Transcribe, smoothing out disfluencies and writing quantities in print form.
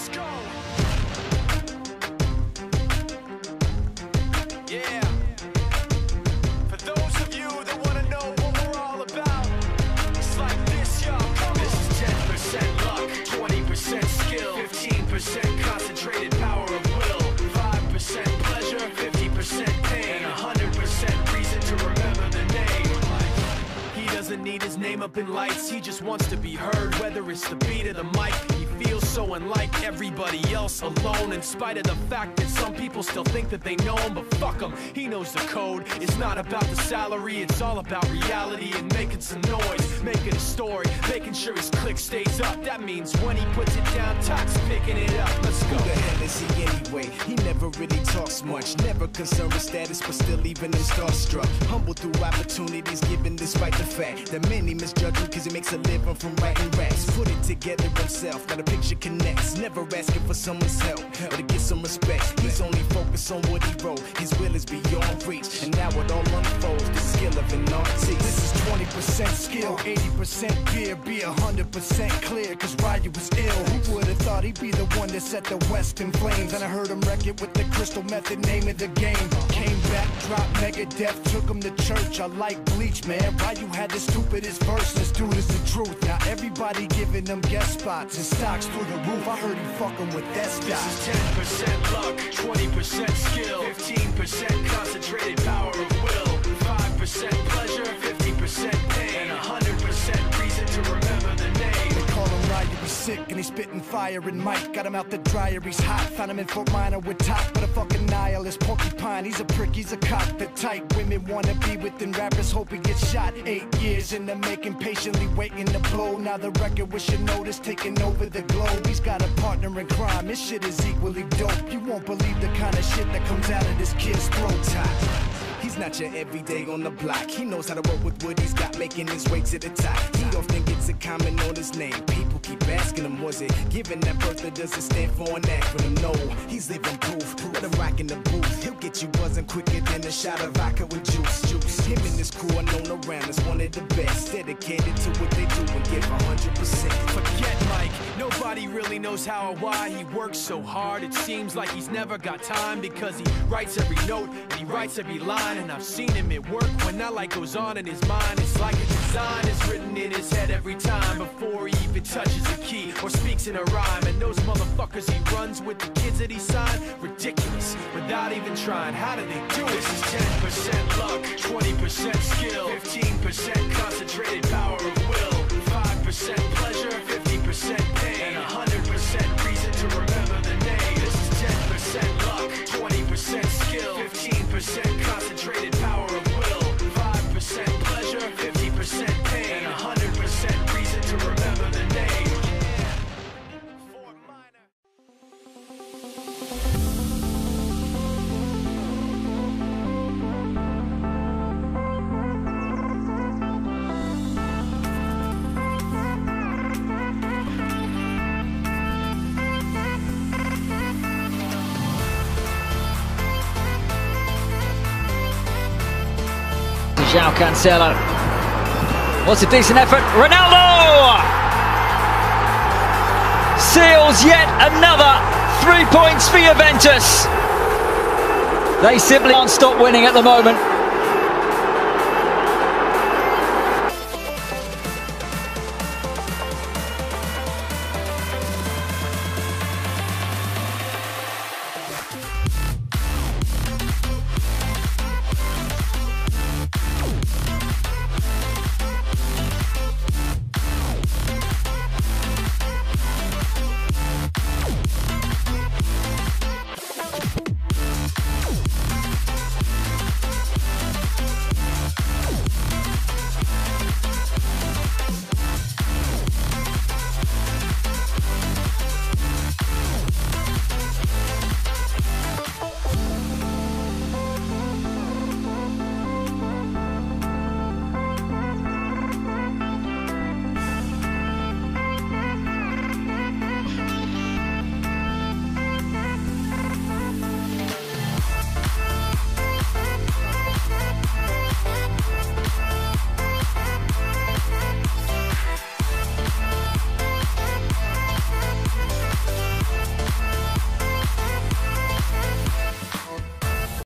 Let's go. Yeah. For those of you that want to know what we're all about, it's like this, y'all. This is 10% luck, 20% skill, 15% concentrated power of will, 5% pleasure, 50% pain, and 100% reason to remember the name. He doesn't need his name up in lights, he just wants to be heard, whether it's the beat of the mic. He feels so unlike everybody else, alone, in spite of the fact that some people still think that they know him, but fuck him, he knows the code. It's not about the salary, it's all about reality and making some noise, making a story, making sure his click stays up. That means when he puts it down, Tox picking it up. Let's go. Who the hell is he anyway? He never really talks much, never concerned with status, but still even him starstruck. Humble through opportunities given despite the fact that many misjudge him cause he makes a living from writing raps. Put it together himself, now the picture connects. Never asking for someone's help or to get some respect. He's only focused on what he wrote. His will is beyond reach, and now it all unfolds. The skill of an artist. This is 20% skill, 80% fear, be 100% clear, cause Ryu was ill. Who would've thought he'd be the one that set the West in flames? And I heard him wreck it with the crystal method, name of the game. Came back, dropped Megadeth, took him to church. I like Bleach, man. Ryu had the stupidest verse, let's do this the truth. Now everybody giving them guest spots and stocks through the roof. I heard he fucking with that stock. This is 10% luck, 20% skill, 15% concentrated power of will, 5% pleasure, 50% pain, and 100% reason to remember the name. They call him Ryu, he's sick and he's spitting fire and Mike got him out the dryer, he's hot. Found him in Fort Minor with top, but a fucking nihilist porcupine. He's a prick, he's a cock, the type women wanna be within. Rappers hope he gets shot. 8 years in the making, patiently waiting to blow. Now the record with your notice taking over the globe. He's got a partner in crime, this shit is equally dope. You won't believe the kind of shit that comes out of this kid's throat. He's not your everyday on the block. He knows how to work with what he's got, making his way to the top. He often gets a comment on his name. People keep asking him, was it given that birth, or does it stand for an acronym? No, he's living proof. Let him rock in the booth. He'll get you buzzing quicker than a shot of vodka with juice. Him and his crew are known around as one of the best, dedicated to what they do and give 100%. Forget Mike, nobody really knows how or why he works so hard. It seems like he's never got time, because he writes every note and he writes every line. And I've seen him at work when that light goes on in his mind. It's like a design is written in his head every time before he even touches a key or speaks in a rhyme. And those motherfuckers he runs with, the kids that he signed, ridiculous, without even trying. How do they do it? This is 10% luck, 20% skill, 15% concentrated power of will, 5% pleasure, 50% pain, and 100% reason to remember the name. This is 10% luck, 20% skill, 15% concentrated power of will, 5% pleasure, 50% pain, and 100% reason to remember the name. Fort Minor. João Cancelo. What's a decent effort? Ronaldo seals yet another 3 points for Juventus. They simply can't stop winning at the moment.